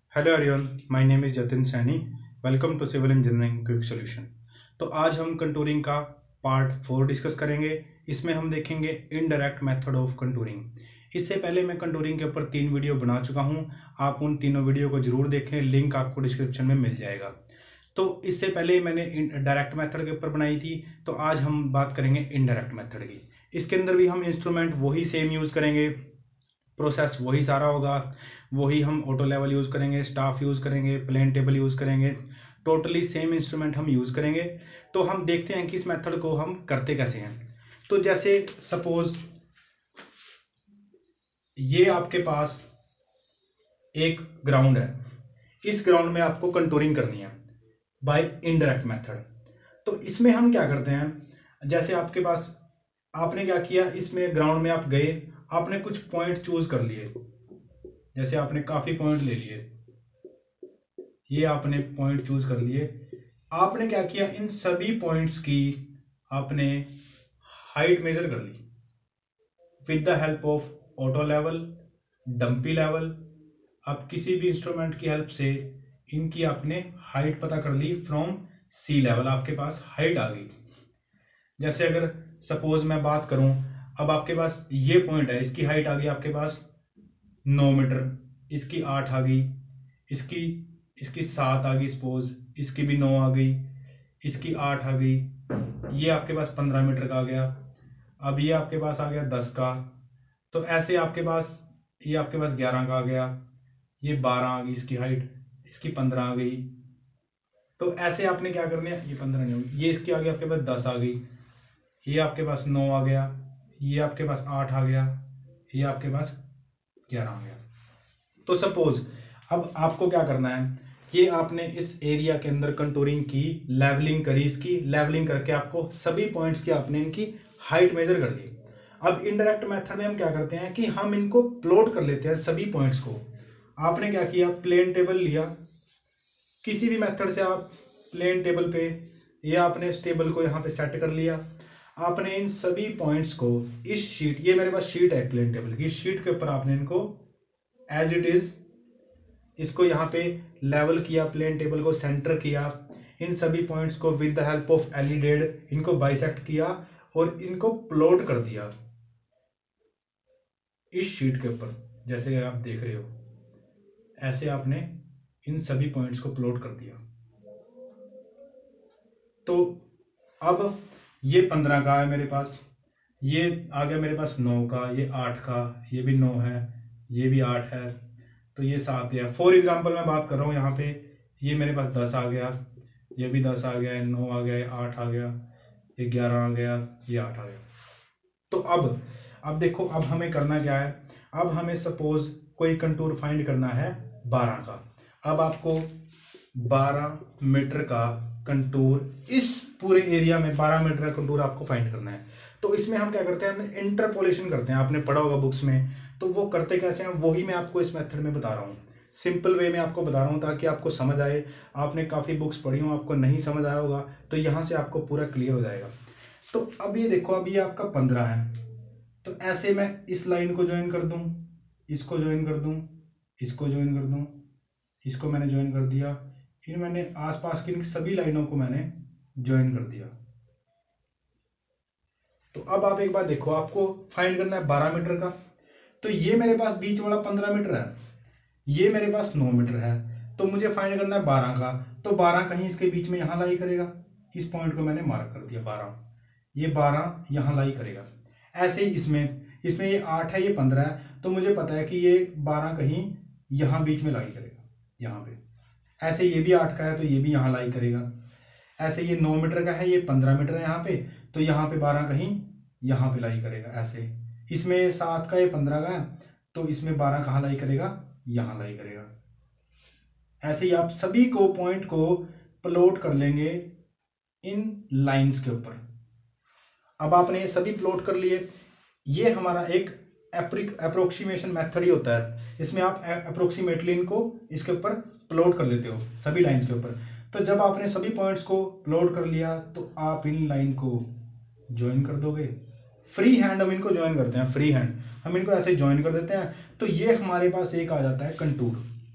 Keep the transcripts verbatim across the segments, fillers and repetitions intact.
Hello everyone, my name is Jatin Saini. Welcome to civil engineering quick solution. तो आज हम contouring का पार्ट फोर डिस्कस करेंगे। इसमें हम देखेंगे इनडायरेक्ट मेथड ऑफ कंटूरिंग। इससे पहले मैं कंटूरिंग के ऊपर तीन वीडियो बना चुका हूं, आप उन तीनों वीडियो को जरूर देखें, लिंक आपको डिस्क्रिप्शन में मिल जाएगा। तो इससे पहले मैंने डायरेक्ट मेथड के ऊपर बनाई थी, तो आज हम बात करेंगे इनडायरेक्ट मेथड की। इसके अंदर भी हम इंस्ट्रूमेंट वही सेम यूज़ करेंगे, प्रोसेस वही सारा होगा, वही हम ऑटो लेवल यूज़ करेंगे, स्टाफ यूज़ करेंगे, प्लेन टेबल यूज़ करेंगे, टोटली सेम इंस्ट्रूमेंट हम यूज़ करेंगे। तो हम देखते हैं कि इस मेथड को हम करते कैसे हैं। तो जैसे सपोज ये आपके पास एक ग्राउंड है, इस ग्राउंड में आपको कंटूरिंग करनी है बाय इनडायरेक्ट मेथड। तो इसमें हम क्या करते हैं, जैसे आपके पास आपने क्या किया, इसमें ग्राउंड में आप गए, आपने कुछ पॉइंट चूज कर लिए, जैसे आपने काफी पॉइंट ले लिए, ये आपने पॉइंट चूज कर लिए। आपने क्या किया, इन सभी पॉइंट्स की आपने हाइट मेजर कर ली with the help of auto level, dumpy level. अब किसी भी इंस्ट्रूमेंट की हेल्प से इनकी आपने हाइट पता कर ली फ्रॉम सी लेवल, आपके पास हाइट आ गई। जैसे अगर सपोज मैं बात करूं, अब आपके पास ये पॉइंट है, इसकी हाइट आ गई आपके पास नौ मीटर, इसकी आठ आ गई, इसकी इसकी सात आ गई, सपोज इसकी भी नौ आ गई, इसकी आठ आ गई, ये आपके पास पंद्रह मीटर का आ गया। अब ये आपके पास आ गया दस का, तो ऐसे आपके पास ये आपके पास ग्यारह का आ गया, ये बारह आ गई इसकी हाइट, इसकी पंद्रह आ गई। तो ऐसे आपने क्या करना है, ये पंद्रह नहीं होगी, ये इसकी आ गई आपके पास दस आ गई, ये आपके पास नौ आ गया, ये आपके पास आठ आ गया, ये आपके पास ग्यारह आ गया। तो सपोज अब आपको क्या करना है, ये आपने इस एरिया के अंदर कंटूरिंग की, लेवलिंग करी, इसकी लेवलिंग करके आपको सभी पॉइंट्स की आपने इनकी हाइट मेजर कर दी। अब इनडायरेक्ट मेथड में हम क्या करते हैं कि हम इनको प्लॉट कर लेते हैं सभी पॉइंट्स को। आपने क्या किया, प्लेन टेबल लिया, किसी भी मेथड से आप प्लेन टेबल पे, या आपने इस टेबल को यहाँ पे सेट कर लिया। आपने इन सभी पॉइंट्स को इस शीट, ये मेरे पास शीट है प्लेन टेबल की, इस शीट के ऊपर आपने इनको एज इट इज इसको यहाँ पे लेवल किया, प्लेन टेबल को सेंटर किया, इन सभी पॉइंट्स को with the help of alidade इनको बाइसेक्ट किया और इनको प्लॉट कर दिया इस शीट के ऊपर, जैसे आप देख रहे हो। ऐसे आपने इन सभी पॉइंट्स को प्लॉट कर दिया। तो अब ये पंद्रह का है मेरे पास, ये आ गया मेरे पास नौ का, ये आठ का, ये भी नौ है, ये भी आठ है, तो ये सात है। फॉर एग्जांपल मैं बात कर रहा हूँ यहाँ पे, ये मेरे पास दस आ गया, ये भी दस आ गया, नौ आ गया, आठ आ गया, ये ग्यारह आ गया, ये आठ आ गया। तो अब अब देखो, अब हमें करना क्या है, अब हमें सपोज कोई कंटूर फाइंड करना है बारह का। अब आपको बारह मीटर का कंटूर, इस पूरे एरिया में बारह मीटर का कंटूर आपको फाइंड करना है। तो इसमें हम क्या करते हैं, हम इंटरपोलेशन करते हैं, आपने पढ़ा होगा बुक्स में। तो वो करते कैसे हैं, वही मैं आपको इस मेथड में बता रहा हूँ, सिंपल वे में आपको बता रहा हूँ ताकि आपको समझ आए। आपने काफ़ी बुक्स पढ़ी हो, आपको नहीं समझ आया होगा, तो यहाँ से आपको पूरा क्लियर हो जाएगा। तो अब ये देखो, अब ये आपका पंद्रह है, तो ऐसे मैं इस लाइन को ज्वाइन कर दूँ, इसको ज्वाइन कर दूँ, इसको ज्वाइन कर दूँ, इसको मैंने ज्वाइन कर दिया, फिर मैंने आसपास की सभी लाइनों को मैंने ज्वाइन कर दिया। तो अब आप एक बात देखो, आपको फाइंड करना है बारह मीटर का। तो ये मेरे पास बीच वाला पंद्रह मीटर है, ये मेरे पास नौ मीटर है, तो मुझे फाइंड करना है बारह का। तो बारह कहीं इसके बीच में यहाँ लाई करेगा, इस पॉइंट को मैंने मार्क कर दिया बारह, ये बारह यहाँ लाई करेगा। ऐसे ही इसमें इसमें ये आठ है, ये पंद्रह है, तो मुझे पता है कि ये बारह कहीं यहाँ बीच में लाई करेगा, यहाँ पे। ऐसे ये भी आठ का है, तो ये भी यहाँ लाई करेगा। ऐसे ये नौ मीटर का है, ये पंद्रह मीटर है यहाँ पे, तो यहाँ पे बारह कहीं यहाँ पे लाई करेगा। ऐसे इसमें सात का, ये पंद्रह का है, तो इसमें बारह कहाँ लाई करेगा, यहाँ लाई करेगा। ऐसे ही आप सभी को पॉइंट को प्लॉट कर लेंगे इन लाइंस के ऊपर। अब आपने सभी प्लॉट कर लिए, ये हमारा एक अप्रोक्सीमेशन मेथड ही होता है। इसमें आप अप्रोक्सीमेटली इनको इसके ऊपर प्लॉट कर लेते हो सभी लाइंस के ऊपर। तो जब आपने सभी पॉइंट्स को प्लॉट कर लिया, तो आप इन लाइन को ज्वाइन कर दोगे। फ्री हैंड हम इनको ज्वाइन करते हैं, फ्री हैंड हम इनको ऐसे ज्वाइन कर देते हैं। तो ये हमारे पास एक आ जाता है कंटूर।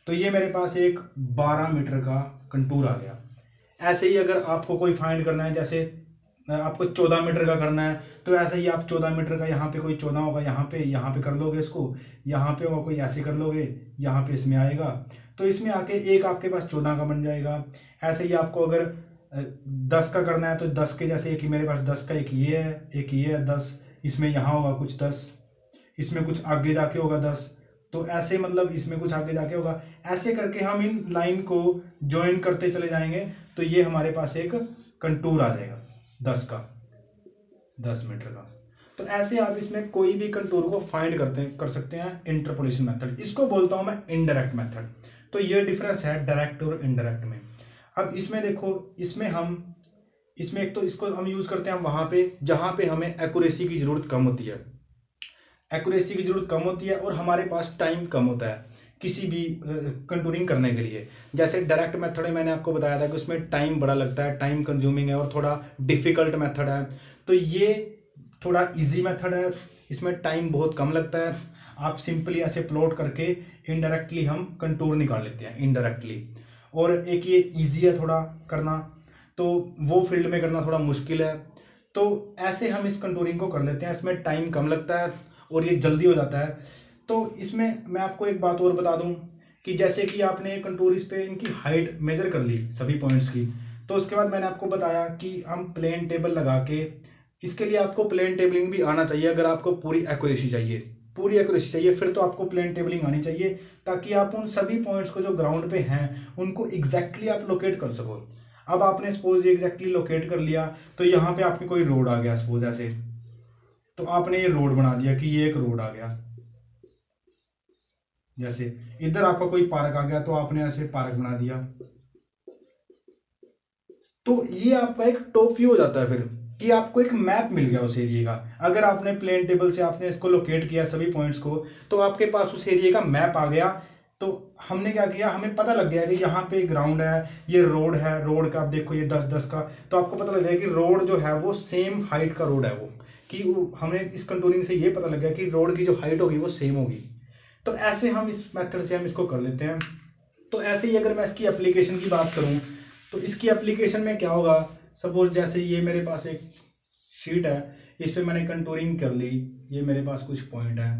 तो ये मेरे पास एक बारह मीटर का कंटूर आ गया। ऐसे ही अगर आपको कोई फाइंड करना है, जैसे आपको चौदह मीटर का करना है, तो ऐसे ही आप चौदह मीटर का, यहाँ पे कोई चौदह होगा, यहाँ पे यहाँ पे कर लोगे इसको, यहाँ पे होगा कोई ऐसे कर लोगे, यहाँ पे इसमें आएगा, तो इसमें आके एक आपके पास चौदह का बन जाएगा। ऐसे ही आपको अगर दस का करना है तो दस के जैसे, एक मेरे पास दस का, एक ये है, एक ये है दस, इसमें यहाँ होगा कुछ दस, इसमें कुछ आगे जाके होगा दस, तो ऐसे मतलब इसमें कुछ आगे जाके होगा। ऐसे करके हम इन लाइन को ज्वाइन करते चले जाएंगे, तो ये हमारे पास एक कंटूर आ जाएगा दस का, दस मीटर का। तो ऐसे आप इसमें कोई भी कंटूर को फाइंड करते कर सकते हैं इंटरपोलेशन मेथड। इसको बोलता हूं मैं इनडायरेक्ट मेथड। तो ये डिफरेंस है डायरेक्ट और इनडायरेक्ट में। अब इसमें देखो, इसमें हम इसमें एक तो इसको हम यूज करते हैं वहां पे जहां पे हमें एक्यूरेसी की जरूरत कम होती है, एक्यूरेसी की जरूरत कम होती है और हमारे पास टाइम कम होता है किसी भी कंटूरिंग करने के लिए। जैसे डायरेक्ट मेथड में मैंने आपको बताया था कि उसमें टाइम बड़ा लगता है, टाइम कंज्यूमिंग है और थोड़ा डिफिकल्ट मेथड है। तो ये थोड़ा इजी मेथड है, इसमें टाइम बहुत कम लगता है। आप सिंपली ऐसे प्लॉट करके इनडायरेक्टली हम कंटूर निकाल लेते हैं इनडायरेक्टली। और एक ये इजी है थोड़ा करना, तो वो फील्ड में करना थोड़ा मुश्किल है। तो ऐसे हम इस कंटूरिंग को कर लेते हैं, इसमें टाइम कम लगता है और ये जल्दी हो जाता है। तो इसमें मैं आपको एक बात और बता दूं कि जैसे कि आपने कंटूर इस पे इनकी हाइट मेजर कर ली सभी पॉइंट्स की, तो उसके बाद मैंने आपको बताया कि हम प्लेन टेबल लगा के, इसके लिए आपको प्लेन टेबलिंग भी आना चाहिए। अगर आपको पूरी एक्यूरेसी चाहिए, पूरी एक्यूरेसी चाहिए, फिर तो आपको प्लेन टेबलिंग आनी चाहिए, ताकि आप उन सभी पॉइंट्स को जो ग्राउंड पे हैं उनको एग्जैक्टली आप लोकेट कर सको। अब आपने सपोज ये एग्जैक्टली लोकेट कर लिया, तो यहाँ पे आपकी कोई रोड आ गया सपोज ऐसे, तो आपने ये रोड बना दिया कि ये एक रोड आ गया। जैसे इधर आपका कोई पार्क आ गया, तो आपने ऐसे पार्क बना दिया। तो ये आपका एक टॉप व्यू हो जाता है फिर, कि आपको एक मैप मिल गया उस एरिया का। अगर आपने प्लेन टेबल से आपने इसको लोकेट किया सभी पॉइंट्स को, तो आपके पास उस एरिया का मैप आ गया। तो हमने क्या किया, हमें पता लग गया कि यहाँ पे ग्राउंड है, ये रोड है, रोड का आप देखो ये दस दस का, तो आपको पता लग जाएगा कि रोड जो है वो सेम हाइट का रोड है वो, कि हमें इस कंटूरिंग से ये पता लग गया कि रोड की जो हाइट होगी वो सेम होगी। तो ऐसे हम इस मेथड से हम इसको कर लेते हैं। तो ऐसे ही अगर मैं इसकी एप्लीकेशन की बात करूं, तो इसकी एप्लीकेशन में क्या होगा, सपोज जैसे ये मेरे पास एक शीट है, इस पे मैंने कंटूरिंग कर ली, ये मेरे पास कुछ पॉइंट है,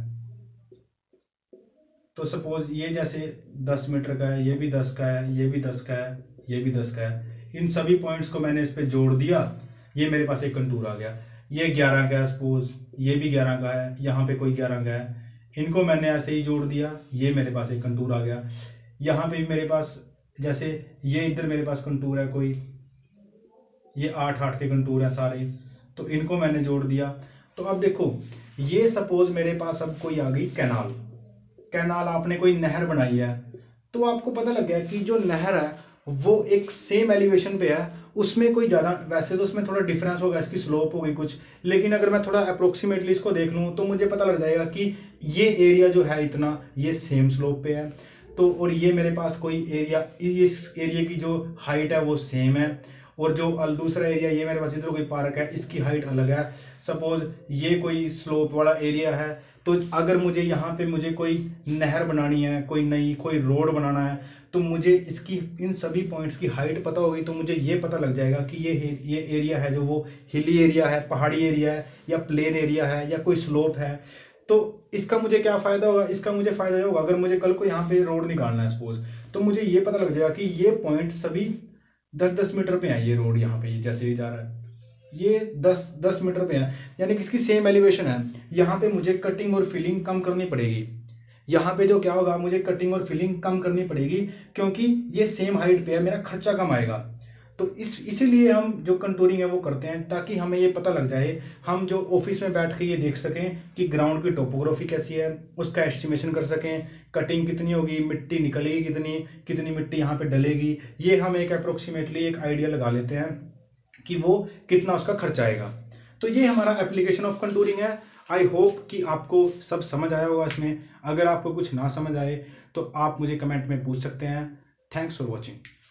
तो सपोज ये जैसे दस मीटर का है, ये भी दस का है, ये भी दस का है, ये भी दस का है। इन सभी पॉइंट्स को मैंने इस पे जोड़ दिया, ये मेरे पास एक कंटूर आ गया। ये ग्यारह का है सपोज, ये भी ग्यारह का है, यहाँ पे कोई ग्यारह का है, इनको मैंने ऐसे ही जोड़ दिया, ये मेरे पास एक कंटूर आ गया। यहाँ पे मेरे पास जैसे ये इधर मेरे पास कंटूर है कोई, ये आठ आठ के कंटूर है सारे, तो इनको मैंने जोड़ दिया। तो अब देखो, ये सपोज मेरे पास अब कोई आ गई कैनाल, कैनाल आपने कोई नहर बनाई है, तो आपको पता लग गया कि जो नहर है वो एक सेम एलिवेशन पे है, उसमें कोई ज़्यादा, वैसे तो उसमें थोड़ा डिफरेंस होगा, इसकी स्लोप होगी कुछ, लेकिन अगर मैं थोड़ा अप्रोक्सीमेटली इसको देख लूँ तो मुझे पता लग जाएगा कि ये एरिया जो है इतना, ये सेम स्लोप पे है। तो और ये मेरे पास कोई एरिया, इस एरिया की जो हाइट है वो सेम है, और जो दूसरा एरिया ये मेरे पास इधर कोई पार्क है, इसकी हाइट अलग है। सपोज ये कोई स्लोप वाला एरिया है, तो अगर मुझे यहाँ पे मुझे कोई नहर बनानी है, कोई नई कोई रोड बनाना है, तो मुझे इसकी इन सभी पॉइंट्स की हाइट पता होगी, तो मुझे ये पता लग जाएगा कि ये ये एरिया है जो वो हिली एरिया है, पहाड़ी एरिया है, या प्लेन एरिया है, या कोई स्लोप है। तो इसका मुझे क्या फायदा होगा, इसका मुझे फायदा होगा अगर मुझे कल को यहाँ पे रोड निकालना है सपोज, तो मुझे ये पता लग जाएगा कि ये पॉइंट सभी दस दस मीटर पे है। ये रोड यहाँ पे जैसे ही जा रहा है ये दस दस मीटर पे है, यानी कि इसकी सेम एलिवेशन है। यहाँ पे मुझे कटिंग और फिलिंग कम करनी पड़ेगी, यहाँ पे जो क्या होगा, मुझे कटिंग और फिलिंग कम करनी पड़ेगी, क्योंकि ये सेम हाइट पे है, मेरा खर्चा कम आएगा। तो इस इसीलिए हम जो कंटूरिंग है वो करते हैं, ताकि हमें ये पता लग जाए, हम जो ऑफिस में बैठ के ये देख सकें कि ग्राउंड की टोपोग्राफी कैसी है, उसका एस्टिमेशन कर सकें, कटिंग कितनी होगी, मिट्टी निकलेगी कितनी, कितनी मिट्टी यहाँ पे डलेगी, ये हम एक अप्रोक्सीमेटली एक आइडिया लगा लेते हैं कि वो कितना उसका खर्चा आएगा। तो ये हमारा एप्लीकेशन ऑफ कंटूरिंग है। आई होप कि आपको सब समझ आया होगा इसमें। अगर आपको कुछ ना समझ आए तो आप मुझे कमेंट में पूछ सकते हैं। Thanks for watching.